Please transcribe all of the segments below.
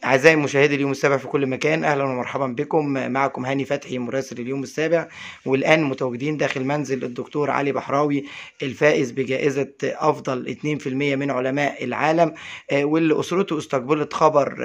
أعزائي مشاهدي اليوم السابع في كل مكان، أهلا ومرحبا بكم. معكم هاني فتحي مراسل اليوم السابع، والآن متواجدين داخل منزل الدكتور علي بحراوي الفائز بجائزة أفضل 2% من علماء العالم، واللي أسرته استقبلت خبر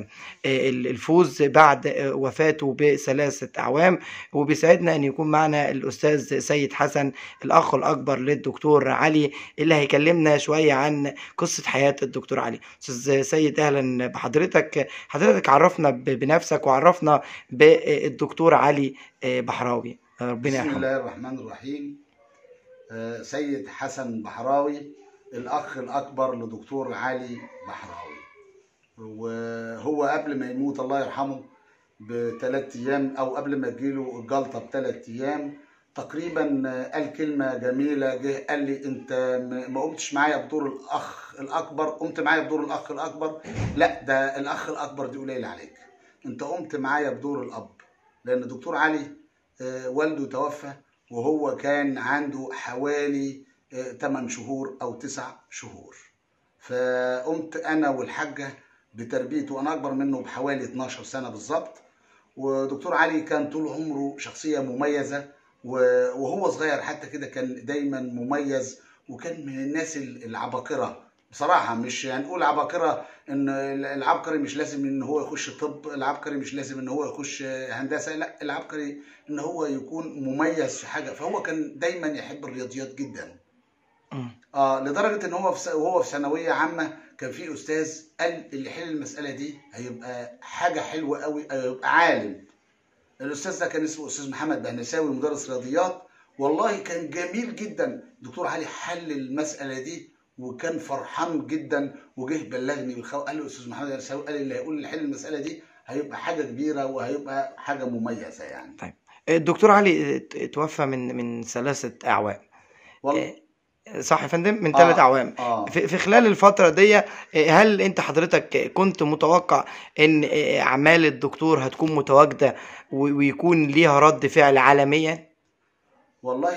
الفوز بعد وفاته ب3 أعوام. وبيسعدنا أن يكون معنا الأستاذ سيد حسن، الأخ الأكبر للدكتور علي، اللي هيكلمنا شوية عن قصة حياة الدكتور علي. أستاذ سيد أهلا بحضرتك. حضرتك عرفنا بنفسك وعرفنا بالدكتور علي بحراوي، ربنا بسم يرحمه. الله الرحمن الرحيم. سيد حسن بحراوي الأخ الأكبر لدكتور علي بحراوي، وهو قبل ما يموت الله يرحمه ب3 أيام أو قبل ما تجيله الجلطة ب3 أيام تقريبا قال كلمة جميلة. جه قال لي أنت ما قمتش معايا بدور الأخ الأكبر، قمت معايا بدور الأخ الأكبر؟ لا، ده الأخ الأكبر دي قليل عليك، أنت قمت معايا بدور الأب. لأن الدكتور علي والده توفى وهو كان عنده حوالي 8 شهور أو 9 شهور، فقمت أنا والحاجة بتربيته. أنا أكبر منه بحوالي 12 سنة بالظبط. ودكتور علي كان طول عمره شخصية مميزة، وهو صغير حتى كده كان دايما مميز، وكان من الناس العباقرة بصراحة. مش هنقول عباقرة ان العبقري مش لازم ان هو يخش طب، العبقري مش لازم ان هو يخش هندسة، لا، العبقري ان هو يكون مميز في حاجة. فهو كان دايما يحب الرياضيات جدا، لدرجة ان هو وهو في ثانوية عامة كان في استاذ قال اللي يحل المسألة دي هيبقى حاجة حلوة قوي، هيبقى عالم. الاستاذ ده كان اسمه استاذ محمد بهنساوي، مدرس رياضيات. والله كان جميل جدا. دكتور علي حل المساله دي وكان فرحان جدا، وجه بلغني قال له استاذ محمد بهنساوي قال اللي هيقول اللي حل المساله دي هيبقى حاجه كبيره وهيبقى حاجه مميزه يعني. طيب، الدكتور علي توفى من 3 أعوام، صح يا فندم؟ من 3 أعوام. في خلال الفترة دي هل أنت حضرتك كنت متوقع إن أعمال الدكتور هتكون متواجدة ويكون ليها رد فعل عالميا؟ والله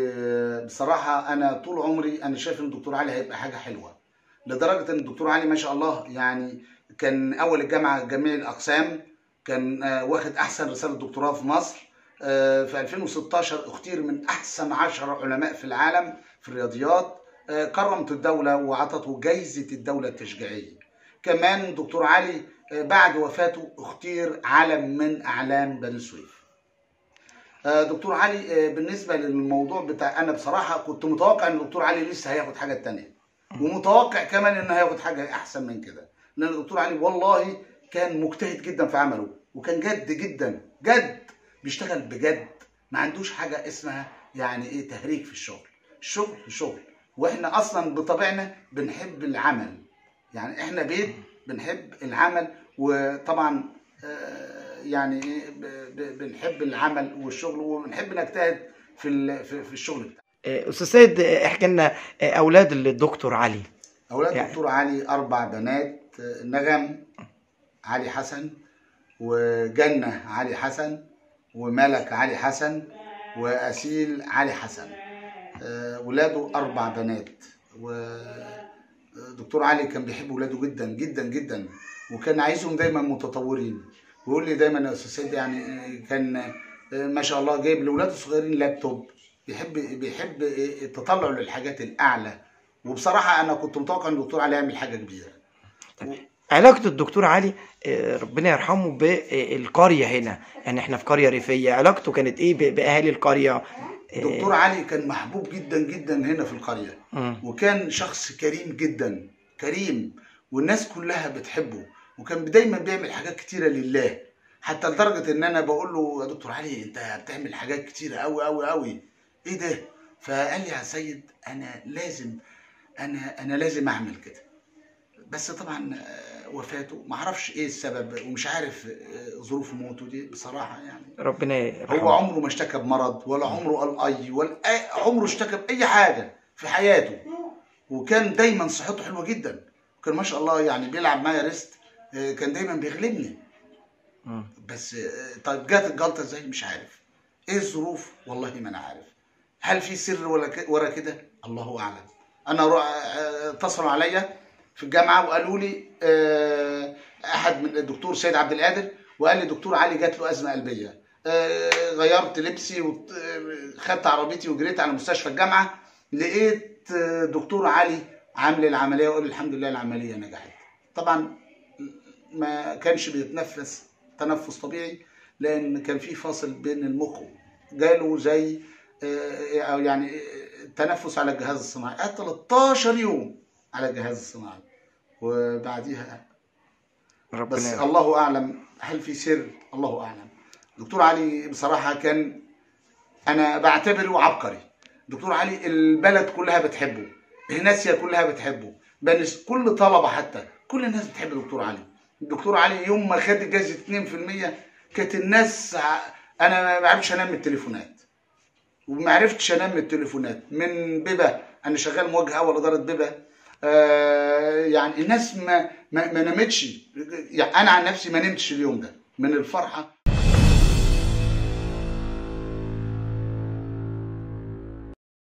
بصراحة أنا طول عمري أنا شايف إن الدكتور علي هيبقى حاجة حلوة، لدرجة إن الدكتور علي ما شاء الله يعني كان أول الجامعة جميع الأقسام، كان واخد أحسن رسالة دكتوراه في مصر. في 2016 اختير من أحسن 10 علماء في العالم في الرياضيات. كرمت الدولة وعطته جايزة الدولة التشجيعية. كمان دكتور علي بعد وفاته اختير علم من أعلام بني سويف. دكتور علي بالنسبة للموضوع بتاع، أنا بصراحة كنت متوقع إن الدكتور علي لسه هياخد حاجة تانية، ومتوقع كمان إنه هياخد حاجة أحسن من كده. لأن الدكتور علي والله كان مجتهد جدا في عمله، وكان جد جدا، جد بيشتغل بجد، ما عندوش حاجة اسمها يعني إيه تهريج في الشغل. الشغل شغل، وإحنا أصلا بطبعنا بنحب العمل، يعني إحنا بيت بنحب العمل. وطبعا يعني بنحب العمل والشغل، وبنحب نجتهد في الشغل بتاعنا. استاذ سيد احكي لنا اولاد الدكتور علي. اولاد الدكتور علي 4 بنات، نغم علي حسن، وجنة علي حسن، وملك علي حسن، وأسيل علي حسن. ولاده 4 بنات. ودكتور علي كان بيحب ولاده جدا جدا جدا، وكان عايزهم دايما متطورين. ويقول لي دايما يا استاذ سيد يعني كان ما شاء الله جايب لاولاده الصغيرين لابتوب، بيحب التطلع للحاجات الاعلى. وبصراحه انا كنت متوقع ان الدكتور علي يعمل حاجه كبيره. علاقة الدكتور علي ربنا يرحمه بالقرية هنا، يعني احنا في قرية ريفية، علاقته كانت ايه باهالي القرية؟ دكتور علي كان محبوب جدا جدا هنا في القرية، وكان شخص كريم جدا، كريم، والناس كلها بتحبه، وكان دايما بيعمل حاجات كتيرة لله، حتى لدرجة ان انا بقول له يا دكتور علي انت بتعمل حاجات كتيرة قوي قوي قوي، ايه ده؟ فقال لي يا سيد انا لازم اعمل كده. بس طبعا وفاته ما اعرفش ايه السبب، ومش عارف ظروف موته دي بصراحه يعني. ربنا يرحمه. هو عمره ما اشتكى بمرض، ولا عمره قال ولا عمره اشتكى باي حاجه في حياته، وكان دايما صحته حلوه جدا، وكان ما شاء الله يعني بيلعب معايا ريست، كان دايما بيغلبني. بس طيب جات الجلطه ازاي مش عارف، ايه الظروف والله ما انا عارف. هل في سر ورا كده؟ الله اعلم. انا اتصلوا عليا في الجامعه وقالوا لي احد من الدكتور سيد عبد القادر وقال لي دكتور علي جات له ازمه قلبيه. غيرت لبسي وخدت عربيتي وجريت على مستشفى الجامعه، لقيت دكتور علي عامل العمليه وقال الحمد لله العمليه نجحت. طبعا ما كانش بيتنفس تنفس طبيعي لان كان في فاصل بين المخ، جاله زي يعني تنفس على الجهاز الصناعي. قعد 13 يوم على الجهاز الصناعي وبعديها بس الله اعلم هل في سر، الله اعلم. دكتور علي بصراحه كان انا بعتبره عبقري. دكتور علي البلد كلها بتحبه، هناسيا كلها بتحبه، كل طلبه حتى كل الناس بتحب دكتور علي. دكتور علي يوم ما خد جائزه 2% كانت الناس، انا ما عرفتش انام من التليفونات، وما عرفتش انام من التليفونات من بيبه. انا شغال موجه اول اداره بيبه. يعني الناس ما نامتش، يعني انا عن نفسي ما نمتش اليوم ده من الفرحه.